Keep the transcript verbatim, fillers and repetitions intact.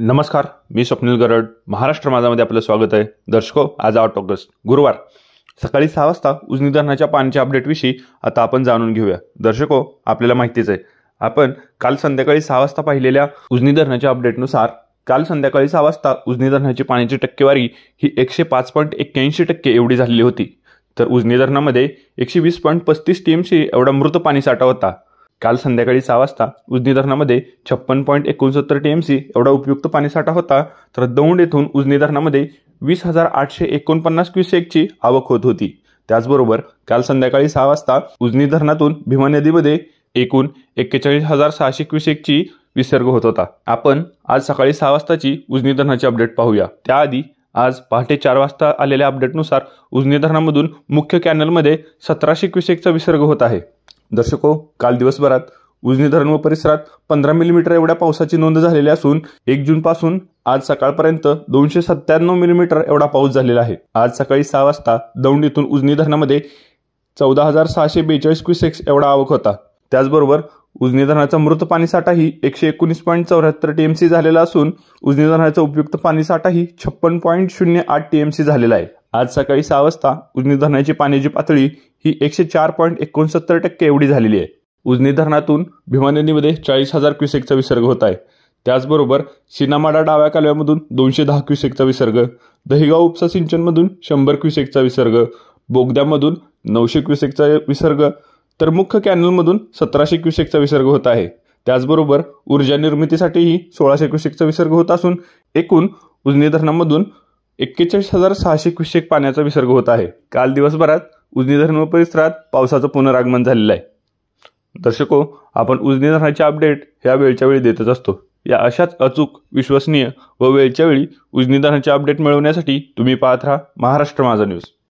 नमस्कार, मी स्वप्नील गरड. महाराष्ट्र माझामध्ये आपलं स्वागत आहे. दर्शको, आज आठ ऑगस्ट गुरुवार सकाळी सहा वाजता उजनी धरणाच्या पाण्याच्या अपडेटविषयी आता आपण जाणून घेऊया. दर्शको, आपल्याला माहितीच आहे, आपण काल संध्याकाळी सहा वाजता पाहिलेल्या उजनी धरणाच्या अपडेटनुसार काल संध्याकाळी सहा वाजता उजनी धरणाची पाण्याची टक्केवारी ही एकशे पाच पॉईंट एक्क्याऐंशी टक्के एवढी झालेली होती. तर उजनी धरणामध्ये एकशे वीस पॉईंट पस्तीस टी एम सी एवढा मृत पाणी साठा होता. काल संध्याकाळी सहा वाजता उजनी धरणामध्ये छप्पन पॉईंट एकोणसत्तर टी एम सी एवढा उपयुक्त पाणीसाठा होता. तर दौंड येथून उजनी धरणामध्ये वीस हजार आठशे एकोणपन्नास क्युसेकची आवक होत होती. त्याचबरोबर काल संध्याकाळी सहा वाजता उजनी धरणातून भीमा नदीमध्ये एकूण एक्केचाळीस हजार सहाशे क्युसेकची विसर्ग होत होता. आपण आज सकाळी सहा वाजताची उजनी धरणाची अपडेट पाहूया. त्याआधी आज पहाटे चार वाजता आलेल्या अपडेटनुसार उजनी धरणामधून मुख्य कॅनलमध्ये सतराशे क्युसेकचा विसर्ग होत आहे. दर्शको, काल दिवसभरात उजनी धरण व परिसरात पंधरा मिलीमीटर एवढ्या पावसाची नोंद झालेली असून एक जून पासून आज सकाळपर्यंत दोनशे सत्त्याण्णव मिलीमीटर एवढा पाऊस झालेला आहे. आज सकाळी सहा वाजता दौंड येथून उजनी धरणामध्ये चौदा हजार सहाशे बेचाळीस क्युसेक्स एवढा आवक होता. त्याचबरोबर उजनी धरणाचा मृत पाणीसाठाही एकशे एकोणीस पॉईंट चौऱ्याहत्तर टी एम सी झालेला असून उजनी धरणाचा उपयुक्त पाणीसाठाही छप्पन पॉईंट शून्य आठ टी एम सी झालेला आहे. आज सकाळी सहा वाजता उजनी धरणाची पाण्याची पातळी ही एकशे चार पॉईंट एकोणसत्तर टक्के एवढी झालेली आहे. उजनी धरणातून भीमा नदीमध्ये चाळीस हजार क्युसेकचा विसर्ग होत आहे. त्याचबरोबर सीनामाडा डाव्या कालव्यामधून दोनशे दहा क्युसेकचा विसर्ग, दहिगाव उपसा सिंचनमधून शंभर क्युसेकचा विसर्ग, बोगद्यामधून नऊशे क्युसेकचा विसर्ग, तर मुख्य कॅनलमधून सतराशे क्युसेकचा विसर्ग होत आहे. त्याचबरोबर ऊर्जा निर्मितीसाठीही सोळाशे क्युसेकचा विसर्ग होत असून एकूण उजनी धरणामधून एक्केचाळीस हजार सहाशे क्युसेक पाण्याचा विसर्ग होत आहे. काल दिवसभरात उजनी धरण व परिसरात पावसाचं पुनरागमन झालेलं आहे. दर्शको, आपण उजनी धरणाचे अपडेट ह्या वेळच्या वेळी देतच असतो. या अशाच अचूक, विश्वसनीय व वेळच्या वेळी उजनी धरणाचे अपडेट मिळवण्यासाठी तुम्ही पाहत राहा महाराष्ट्र माझा न्यूज.